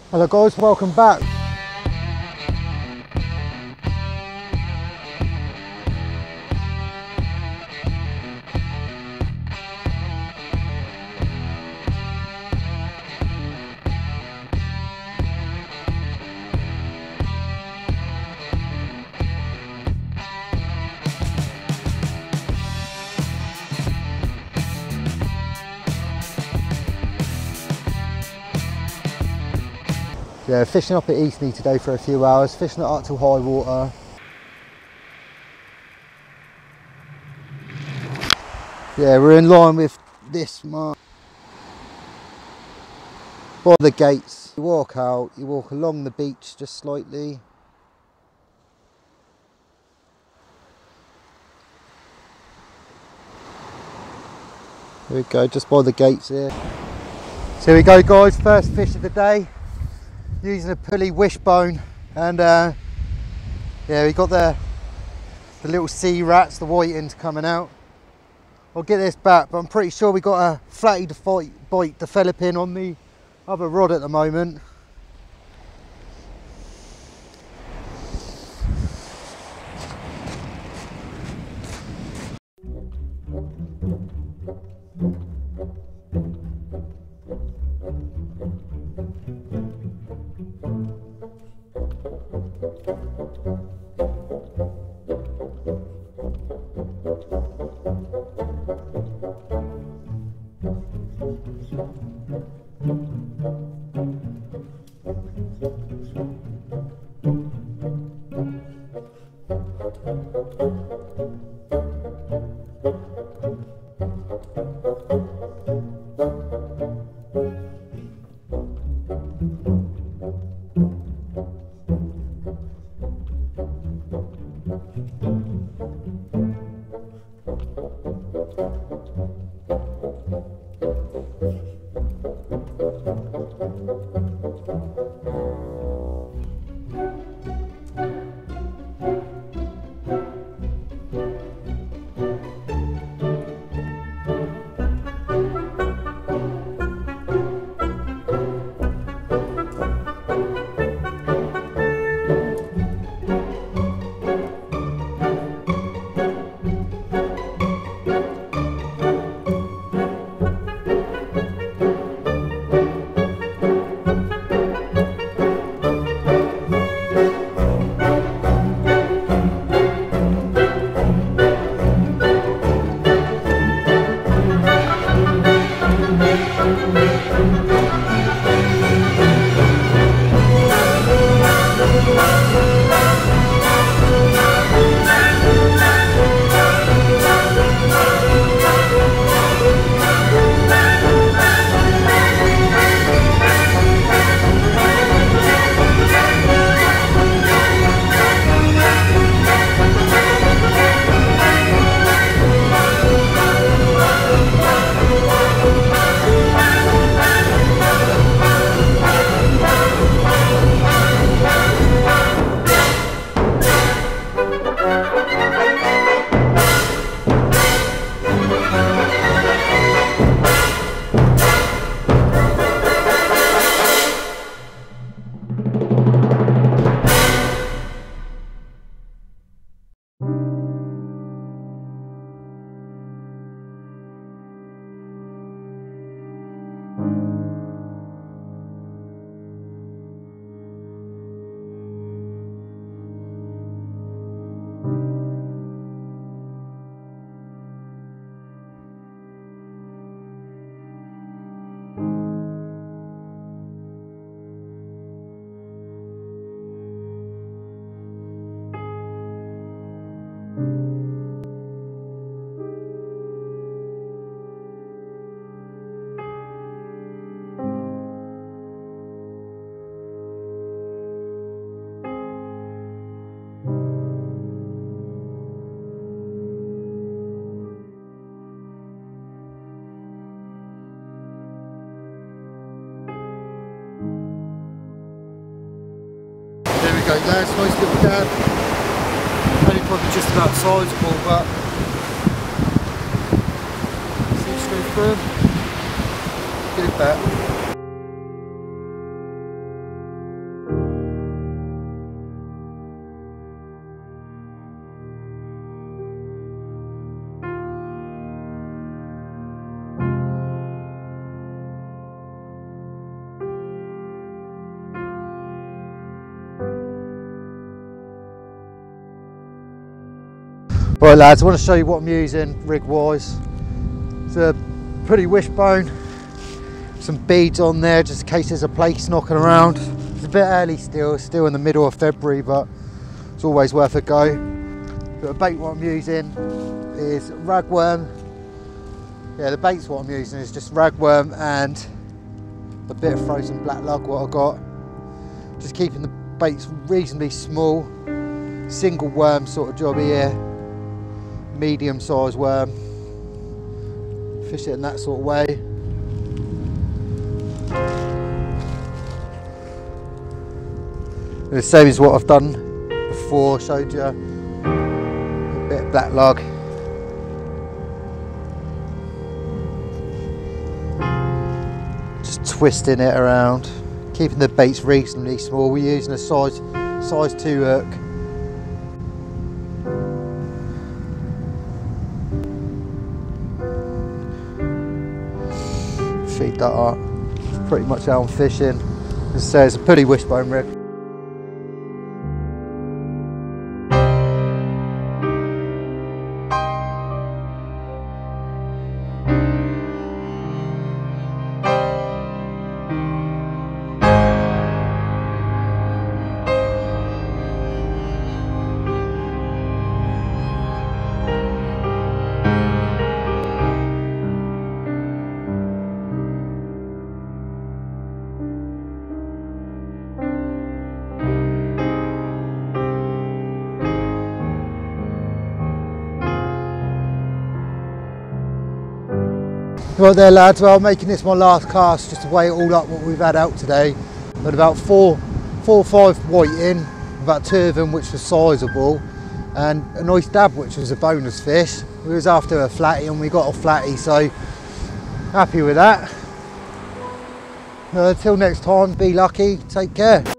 Hello guys, welcome back. Yeah, fishing up at Eastney today for a few hours, fishing it up till high water. Yeah, we're in line with this mark. By the gates, you walk out, you walk along the beach just slightly. There we go, just by the gates here. So here we go guys, first fish of the day. Using a pulley wishbone, and yeah, we got the little sea rats, the whitings coming out. I'll get this back, but I'm pretty sure we got a flatty bite developing on the other rod at the moment. Go there, it's a nice little dab. Only probably just about sizable, but seems to go through. Get it back. Right lads, I want to show you what I'm using rig wise. It's a pulley wishbone, some beads on there just in case there's a place knocking around. It's a bit early still in the middle of February, but it's always worth a go. But the bait what I'm using is ragworm. Yeah, the bait's what I'm using is just ragworm and a bit of frozen black lug what I got. Just keeping the baits reasonably small, single worm sort of job here, medium sized worm. Fish it in that sort of way. The same as what I've done before, showed you a bit of black lug. Just twisting it around, keeping the baits reasonably small. We're using a size 2 hook. Feed that up. That's pretty much how I'm fishing. As I say, it's a pulley wishbone rig. Right there lads, well I'm making this my last cast just to weigh it all up what we've had out today. But about four or five white in, about 2 of them which were sizable, and a nice dab which was a bonus fish. We was after a flatty and we got a flatty, so happy with that. Until next time, be lucky, take care.